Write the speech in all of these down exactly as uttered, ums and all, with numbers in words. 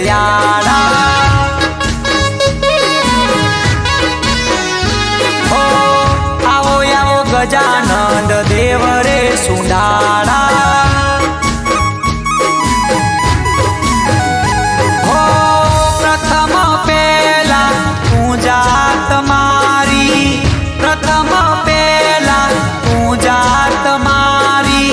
दयाड़ा। हो आओ आओ गजानंद देव रे सुंडाड़ा। हो प्रथम पेला पूजा तमारी, प्रथम पेला पूजा तमारी।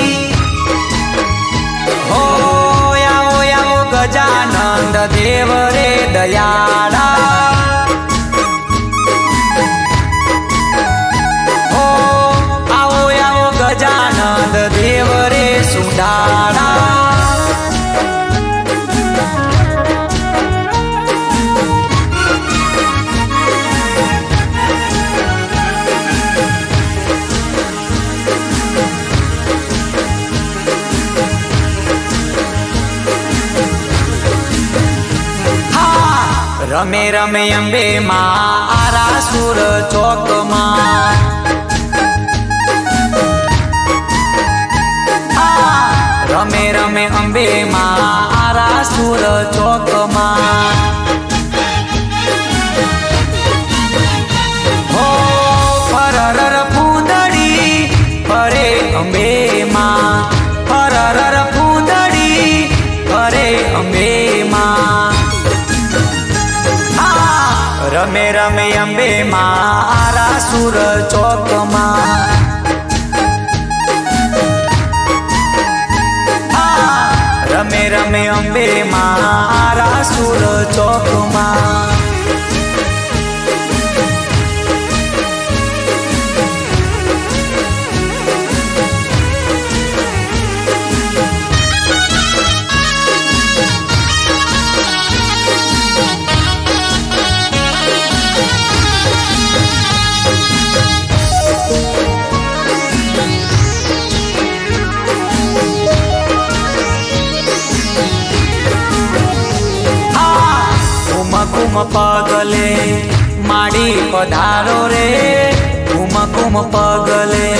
हो आओ आओ गजानंद देव रे दयाड़ा। हो आओ आओ गजानंद देव रे सुंडाड़ा। रमे रमे अंबे माँ आरासुर चौक माँ। रमे रमे अंबे माँ आरासुर चौक माँ। हो फरर फूंदड़ी फरे अंबे माँ, फरर फूंदड़ी फरे अंबे माँ। रमे रमे अंबे माँ आरासुर चौक माँ। रमे रमे अंबे माँ आरासुर चौक माँ। कुम पगले माड़ी पधारो रे, कुम कुम पगले।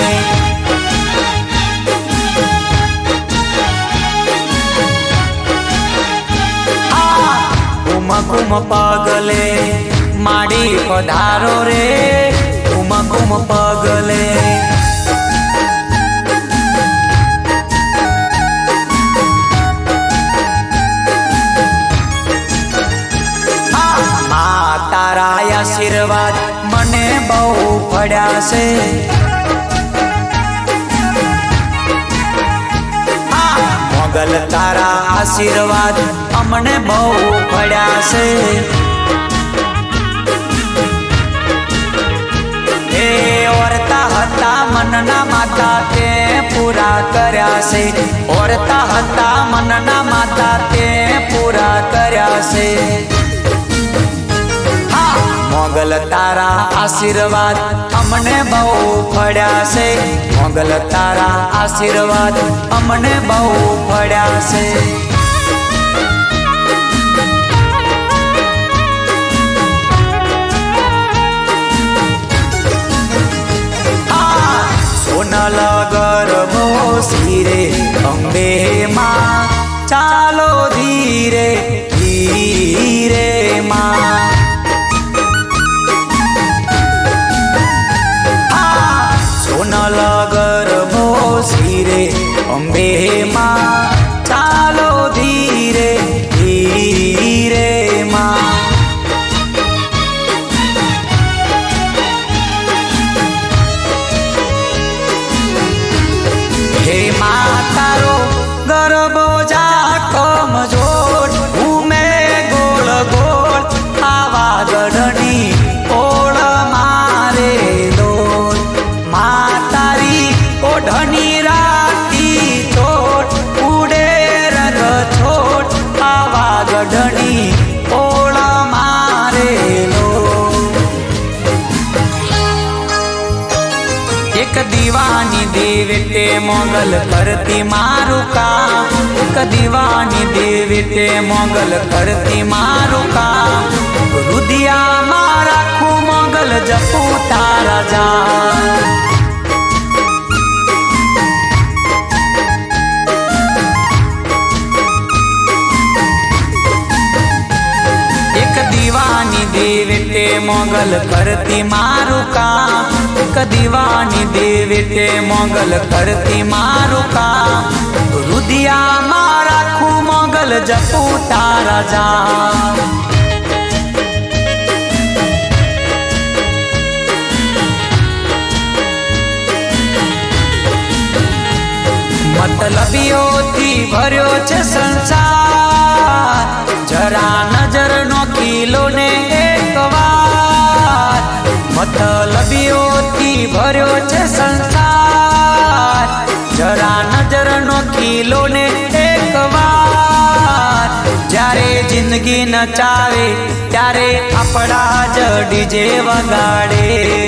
कुम कुम पगले माड़ी पधारो रे, कुम कुम पगले। तारा आशीर्वाद मने बहु पड़ा से। मोगल तारा आशीर्वाद अमने बहु पड़ा से। ए औरता हता मनना माता ते पूरा कर्या से, औरता हता मनना माता ते पूरा कर्या से। मोगल तारा आशीर्वाद अमने बहु पड़ा से, मोगल तारा आशीर्वाद अमने बहु पड़ा से। सोनल गर्भो सिरे अंबे माँ चालो धीरे धीरे माँ। गर्भो सिरे अंबे माँ चालो धीरे धीरे माँ। हे माँ तारो गर्भो जा कमजोर, घूमे गोल गोल आवा गढ़नी ओढ़ मारे लोल। ओढ़नी राती छोट उड़े रंग छोट आवा गढ़नी ओढ़ मारे लो। एक दीवानी देवते मोगल करती मारू का, एक दीवानी देवते मोगल करती मारू का। रुदिया मारा खू मोगल जपू तारा जा। मोगल करती मारू काम, एक दीवानी देवेटे मोगल करती मारू काम। रुदिया मारा खू मोगल जपू तारा जा। मतलबियों थी भर्यो छे संसार, जरा नजर नो किलो ने एक बार। मतलबियों थी भर्यो छे संसार, जरा नजर नो किलो ने एक बार। जारे जिंदगी नचावे त्यारे अपड़ा ज डीजे वगाड़े।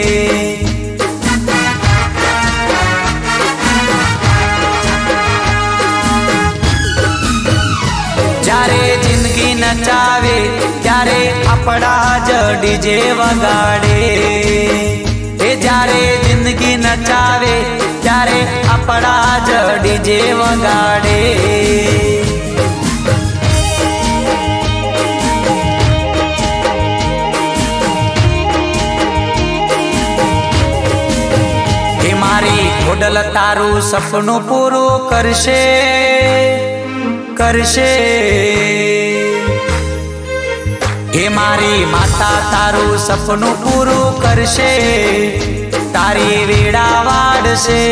जिंदगी नचावे त्यारे अपड़ा ज डीजे वगाड़े। ए जारे जिंदगी नचावे त्यारे अपड़ा ज डीजे वगाड़े। हे मारी खोडल तारू सपनों पूरो करशे करशे। हे मारी माता तारू सपनों पूरू करशे, तारी वेड़ा वाड़शे।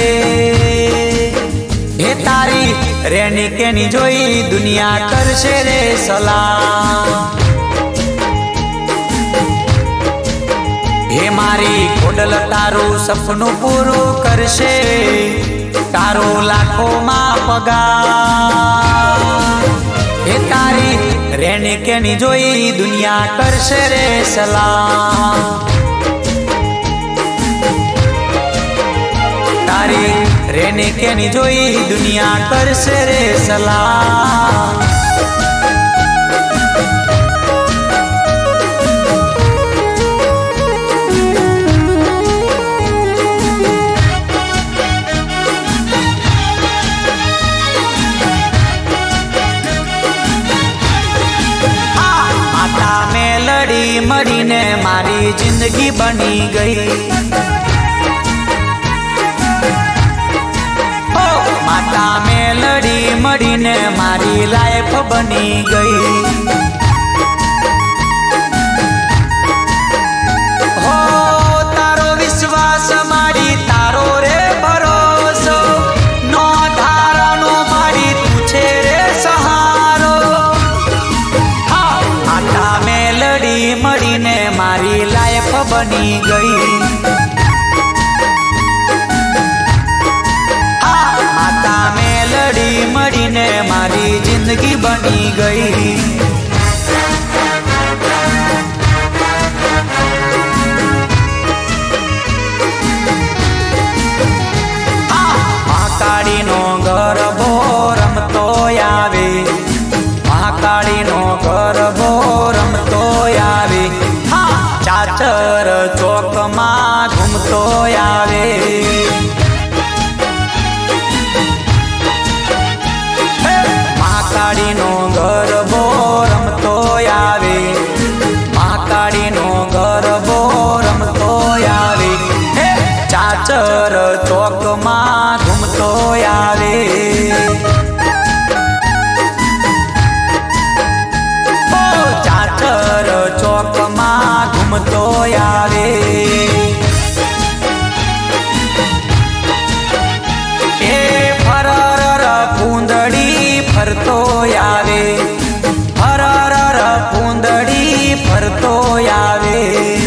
हे तारी रेनी केनी जोई दुनिया करशे रे सलाम। हे मारी खोडल तारू सपनों पूरू करशे, तारो लाखों मां पगार। हे तारी रेनी केनी जोई दुनिया करशे रे सलाम। तारी रेनी केनी जोई दुनिया करशे रे सलाम। मरी ने मारी जिंदगी बनी गई। ओ माता में लड़ी मरी ने मारी लाइफ बनी गई। हो तारो विश्वास मारी तारो रे भरोसो, नो धारणो मारी तुझे रे सहारो। हाँ माता में लड़ी मरी ने मारी लाइफ बनी गई। हाँ माता में लड़ी मरी ने मारी जिंदगी बनी गई। हाँ महाकाली नो गरबो रमतो आवे, महाकाली नो गरबो रमतो आवे। चाचर चौक मां घूमतो आवे। महाकाली नो गरबो रमतो आवे, महाकाली नो गरबो रमतो आवे। चाचर चौक मां घूमतो आवे। चाचर चौक मां घूमतो आवे। ए फरर पूंदड़ी फरतो आवे, फरर पूंदड़ी फरतो आवे।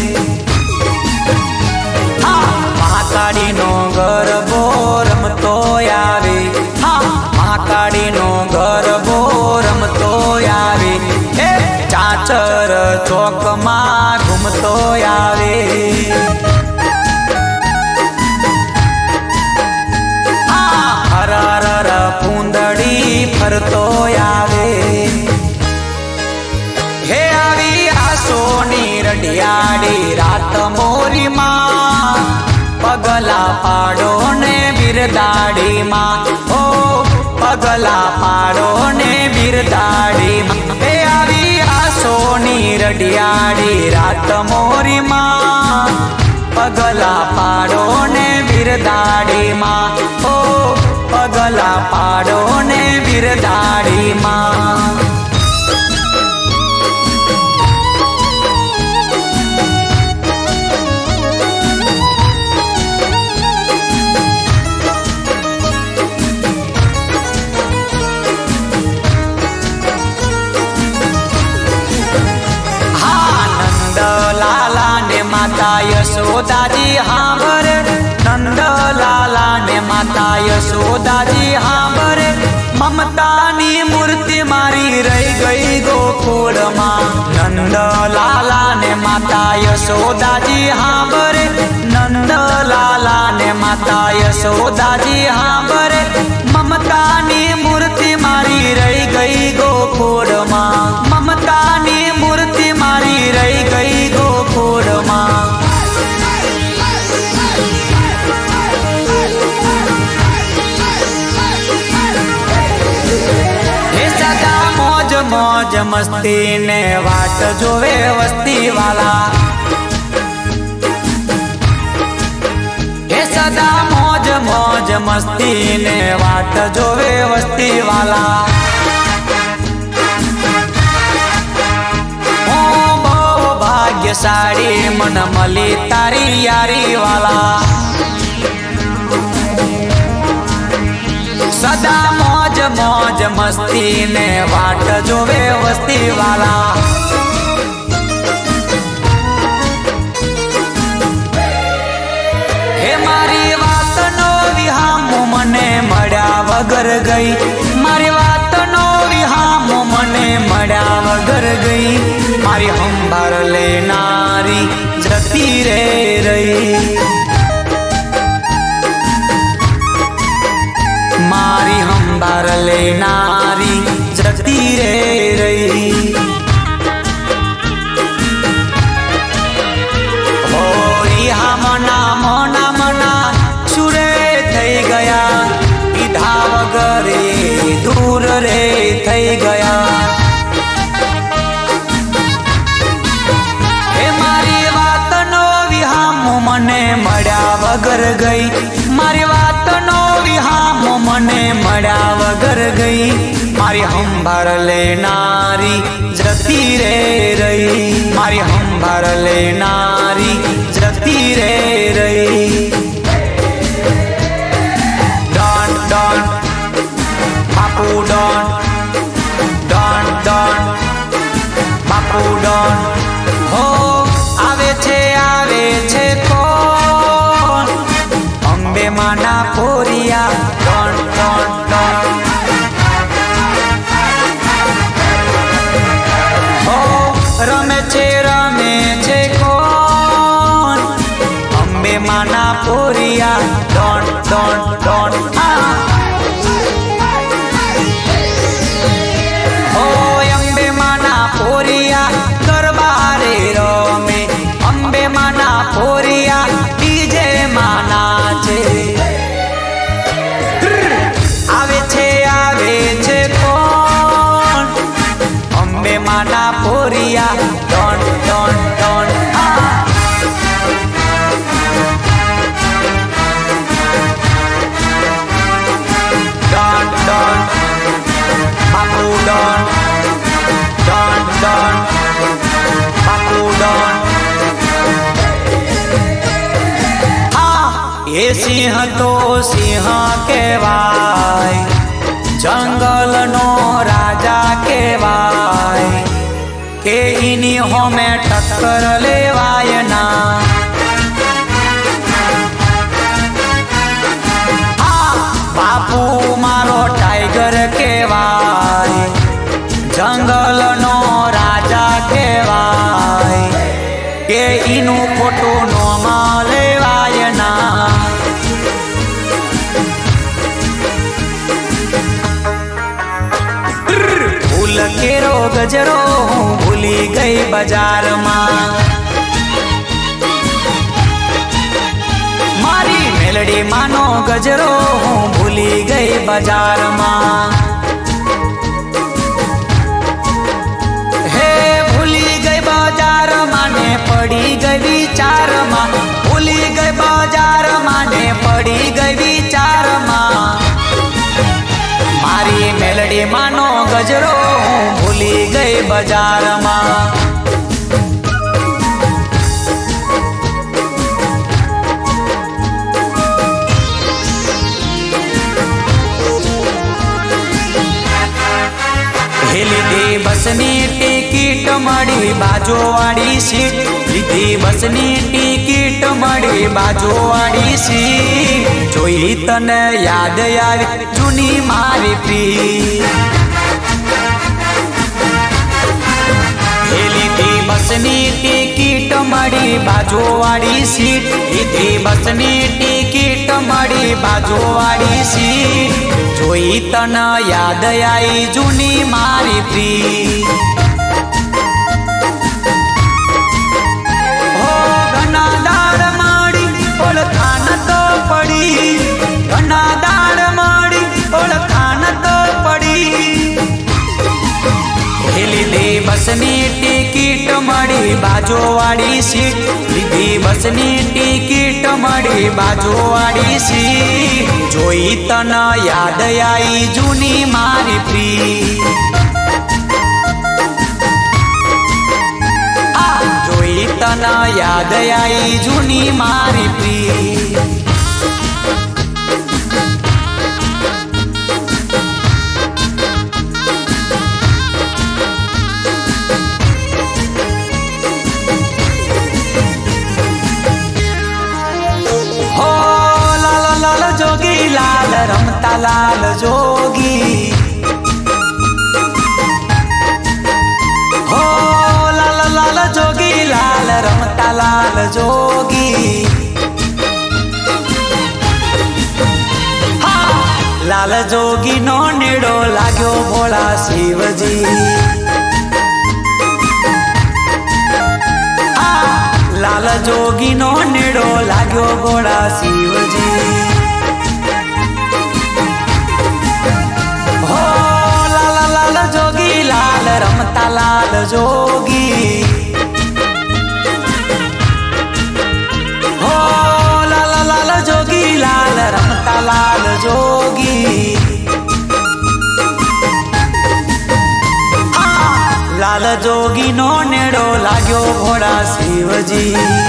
हाँ महाकाली नो गरबो रमतो आवे। हाँ महाकाली नो गरबो रमतो आवे। चाचर चौक मां घूमतो आवे। हाँ हरर पूंदड़ी फरतो आवे। हे आवी आसोनी रडियाड़ी रात मोरी मां, पगला पाड़ो ने बिरदाड़ी मां। ओ पगला पाड़ो ने बिरदाड़ी मां। हे आवी सोनी रडियाड़ी रात मोरी माँ पगला पाड़ो ने बिरदाड़ी माँ ओ पगला पाड़ो ने बिरदाड़ी माँ। माता यशोदा जी हांबर नंद लाला ने माता यशोदा जी हांबर ममता नी मूर्ति मारी रही गई गोकुल माँ। नंद लाला ने माता यशोदा जी हांबर नंद लाला ने माता यशोदा जी हांबर ममता नी मूर्ति मारी रही गई गोकुल माँ। ममता नी मूर्ति मारी रही गई गोकुल माँ। मौज मस्ती ने वाट जोवे वस्ती वाला हे सदा मौज मौज मस्ती ने वाट जोवे वस्ती वाला। ओ बहु भाग्यशाली मन मली तारी यारी वाला सदा मौज मौज मस्ती ने वाट जोवे वस्ती वाला। हे मारी वात नो विहामो मने मळ्या वगर गई मारी वात नो विहामो मने मळ्या वगर गई मारी हंभार लेनारी जती रे रही मारी हंभार लेनारी जती रे रही। होरी मना मना मना सुरे थई गया ईधा वगरे दूर रे थई गया। हे मारी वात नो विहामो मने मळ्या वगर गई मारी वात नो विहामो मने मळ्या वगर गई मारी हंभार लेनारी जती रे रही मारी हंभार लेनारी जती रे रही। डॉन डॉन बापू डॉन डॉन डॉन बापू डॉन हो आवे छे आवे छे कोण अंबे माना पोरिया डॉन डॉन डॉन हो रमे छे रमे छे कोण अंबे माना पोरिया डॉन डॉन डॉन हो अंबे माना पोरिया गरबा रे रमे अंबे माना पोरिया डीजे माना छे आवे छे आवे छे कोण अंबे माना पोरिया don don don don don बापू डॉन डॉन डॉन बापू डॉन। ये सिंह तो सिंह केवाय जंगल नो राजा केवाय के इनी हो में टक्कर लेवाय ना। बापू मारो टाइगर केवाय जंगल नो राजा केवाय के इनु फोटो नो लेवाय ना। फूल केरो गजरो भूली गई बाजार मां मारी मेलडी मानो गजरो भूली गई बाजार मां। हे भूली गई बाजार माने मेड़ी मानो गजरो भूली गई बाजार में। लीधी बसनी टिकट मળી बाजूवाड़ी सीट, लीधी बसनी टिकट मળી बाजूवाड़ी सीट, जोई तने याद आवी जूनी मारी प्रीत। लीधी बसनी टिकट मળી बाजूवाड़ी सीट, लीधी बसनी टिकट मળી बाजूवाड़ी सीट, जोई तने याद आई जूनी मारी प्रीत। हो घना दाड़ माड़ी ओळखाण तो पड़ी, घना दाड़ माड़ी ओळखाण तो पड़ी। लीधी बसनी टिकट मળી बाजूवाड़ी सीट, लीधी बसनी टिकट मળી बाजूवाड़ी सीट, जोई तने याद आई जूनी मारी प्रीत। जोई तने याद आई जूनी मारी प्रीत। लाल रमता लाल जोगी, हो लाल लाल जोगी लाल रमता लाल जोगी। हाँ लाल जोगी नो नेड़ो लाग्यो भोला शिवजी। हाँ लाल जोगी नो नेड़ो लाग्यो भोला शिवजी। जोगी लाल रमता लाल जोगी, हो लाल लाल जोगी लाल रमता लाल जोगी। हाँ लाल जोगी नो नेड़ो लाग्यो भोला शिवजी।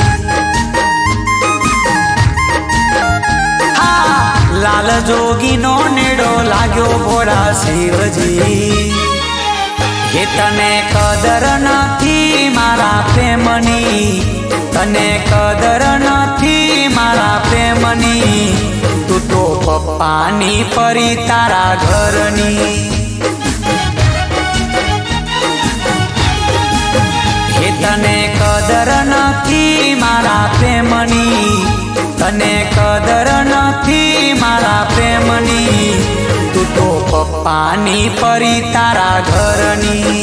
हाँ लाल जोगी नो नेड़ो लाग्यो भोला शिवजी। ये तने कदर नथी मारा प्रेमनी, तने कदर नथी मारा प्रेमनी, तू तो पप्पानी परी तारा घरनी। ये तने कदर नथी मारा प्रेमनी, तने कदर नथी मारा प्रेमनी, तू तो पप्पानी परी तारा घरनी।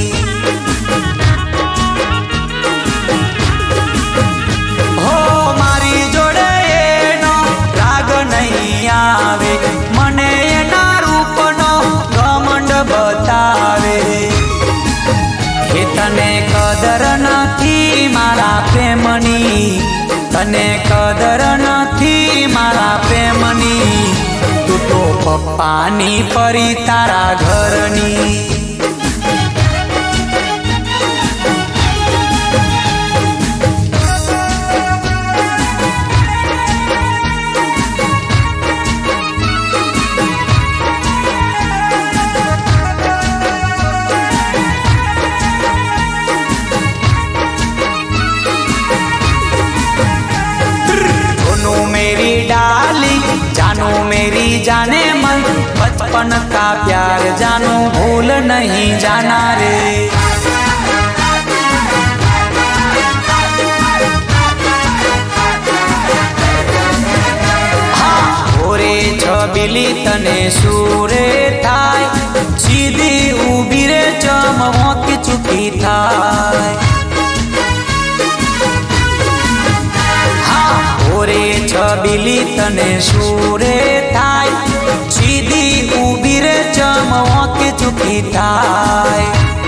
हो मारी जोड़े एनो राग नहीं आवे, मने एना रूपनो घमंड बतावे। हे तने कदर नथी मारा प्रेमनी, तने कदर नथी मारा प्रेमनी, तू तो पप्पानी परी तारा घरनी। मेरी डाली जानू मेरी जाने मन, बचपन का प्यार जानू भूल नहीं जाना रे। हाँ ओरे छबीली तने सूरे थाय, सीधी उभी रे चमक चुकी थाय। ओरे छबीली तने सूरे थाय, सीधी उभी रे चमक चुकी थाय।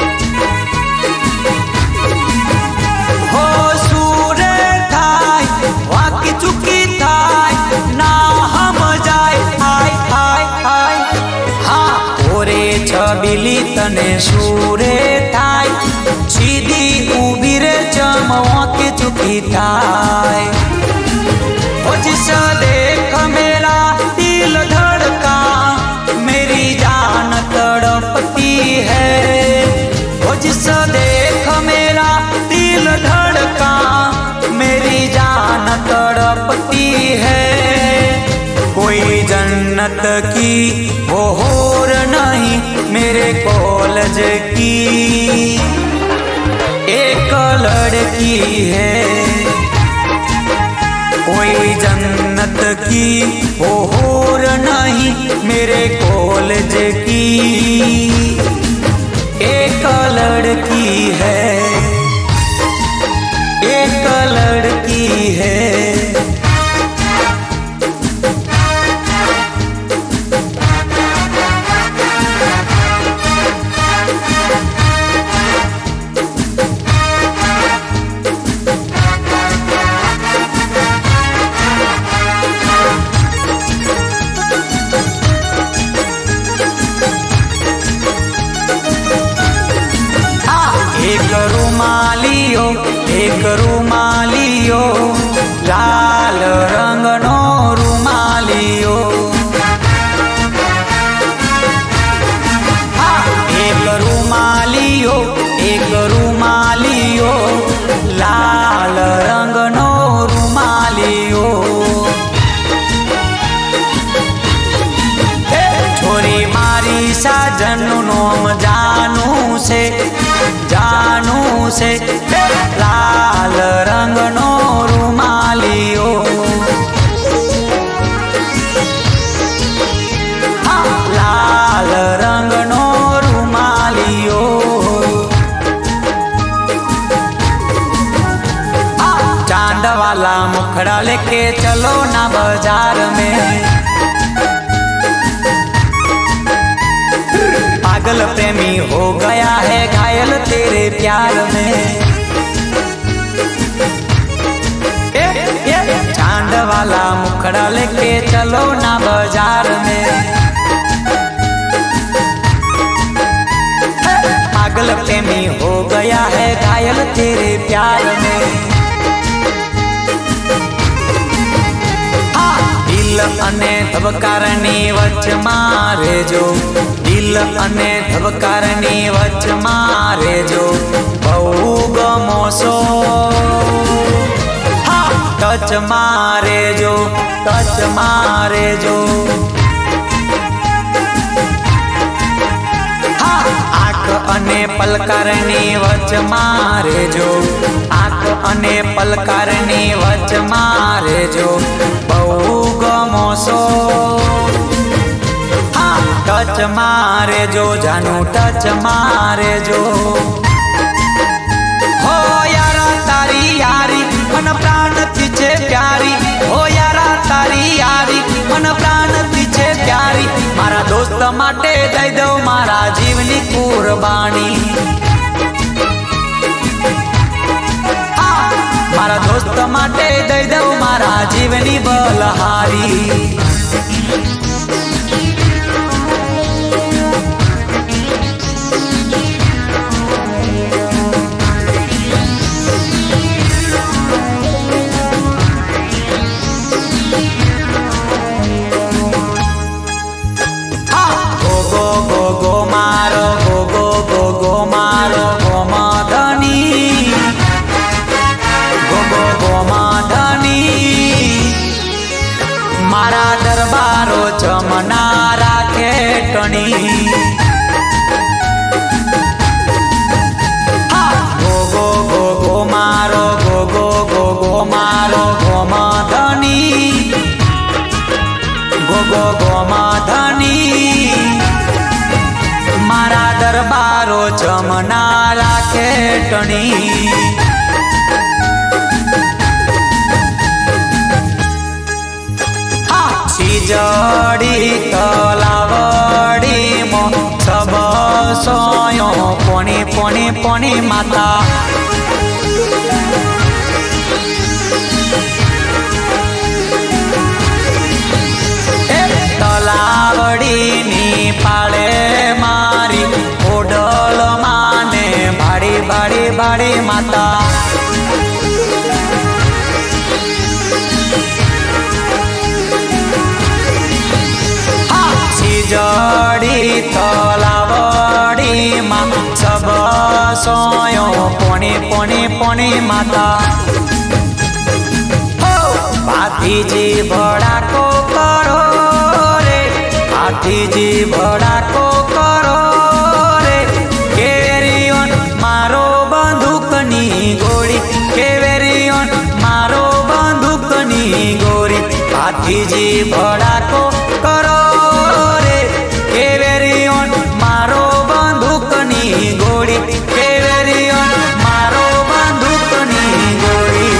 हो सूरे थाय वाकी चुकी थाय, ना हम जाए आय आय आय। हाँ ओरे छ छबीली तने सूरे थाय सीधी ऊभी रे चमवा के चुकी थाय ओ जिसे देख मेरा दिल धड़का मेरी जान तड़पती है ओ जिसे देख मेरा दिल धड़का मेरी जान तड़पती है कोई जन्नत की वो होर नहीं मेरे कॉलेज की एक लड़की है कोई जन्नत की वो होर नहीं मेरे कॉलेज की एक लड़की है एक लड़की है। एक रुमालियो एक रुमालियो लाल रंग नो रुमालियो एक रुमालियो एक रुमालियो लाल रंग नो रुमालियो छोरी मारी साजनु नोम जानू से जानू से लाल रंग नो रुमालियो लाल रंग नो रुमालियो चांद वाला मुखड़ा लेके चलो ना बाजार में पागल प्रेमी हो गया है घायल तेरे प्यार में ए, ए, चांद वाला मुखड़ा लेके चलो ना बाजार में पागल प्रेमी हो गया है घायल तेरे प्यार में दिल अने धबकारनी वच मारे जो दिल अने धबकारनी वच मारे जो बहु गमोसो टच मारे जो टच मारे जो आँख अने पलकारनी वच मारे जो आँख अने पलकारनी वच मारे जो बहु गमोसो टच मारे जो जानू टच मारे जो हो यारा तारी यारी मन प्राण पीछे प्यारी हो यारा तारी यारी मन प्राण पीछे प्यारी मारा दोस्त माटे दई दो मारा जीवनी कुर्बानी मारा दोस्त माटे दई दो मारा जीवनी बलहारी। मारा दरबारो चमना राखे टणी गो गो गो गो मारो गो गो गो गो मारो गो मधनी गो गो गो मधनी मारा दरबारो चमना राखे टणी जड़ी तलावड़ी मो सब सोयो पोनी पोनी पोनी माता तलावड़ी नी पाले मारी माता। सीजड़ी तलावड़ी माँ सब सोयो पोनी पोनी पोनी माता। भातीजी भड़ाको करो रे, भातीजी भड़ाको करो रे, केवेरियोन मारो बंदूकनी गोली, केवेरियोन मारो बंदूकनी गोली। भातीजी भड़ाको करो रे, केवेरियोन मारो बंदूकनी गोली, केवेरियोन मारो बंदूकनी गोली।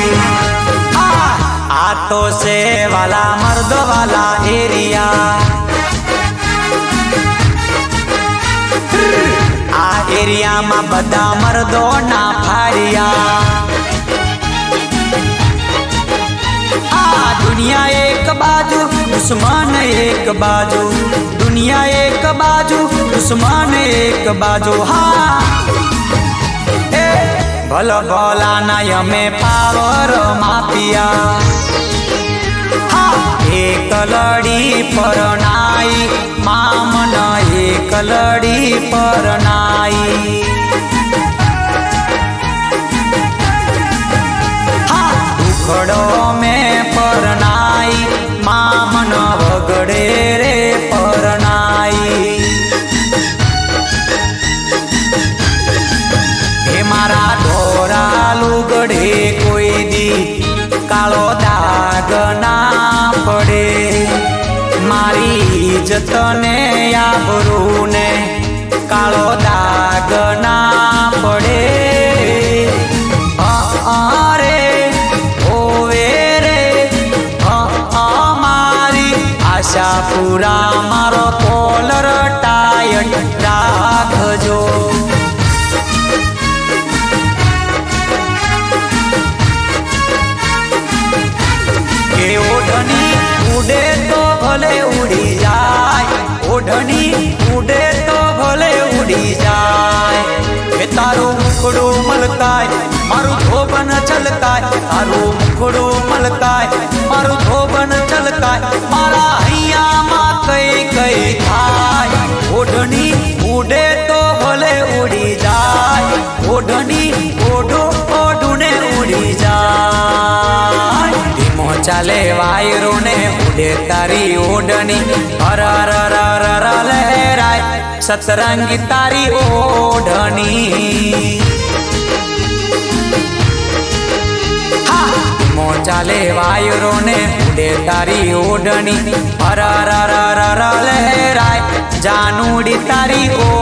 आ तो से वाला मर्द वाला एरिया, आ एरिया में बदा मर्दो ना फारिया। आ दुनिया एक बाजू दुश्मन एक बाजू, दुनिया एक बाजू दुश्मन एक बाजू। हाँ ए भल भला नय में पावर मापिया। एक लड़ी पर नाई मामन, एक लड़ी पर नाई। हाँ उखड़ो में पर नाई मामन वगड़े रे पर नाई। हे मारा ढोरा लुगड़े कोई दी कालो दाग ना पड़े, मारी इज्जत ने आबरू ने कालो दाग ना पड़े। अरे ओवे रे मारी आशा पूरा मारो कॉलर टाइट राखजो। के ओढ़नी उड़े तो भले उड़ी जाए, ओढ़नी उड़े तो भले उड़ी जाए। वे तारो मुखड़ो मलकाय मारू धोबन छलकाय, तारो मुखड़ो मलकाय मारू धोबन छलकाय। मारा हैया माँ कई कई थाय, ओढ़नी उड़े तो भले उड़ी जाए, ओढ़नी ओढ़ो ओढ़ने उड़ी जाए। धीमो चाले वायरो ने उड़े तारी ओढ़नी, हर हर हर हर लहराय सतरंगी तारी ओढ़नी। धीमो चाले वायरो ने उड़े तारी ओढ़नी, हर हर हर हर लहराय जानूड़ी तारी ओढ़नी।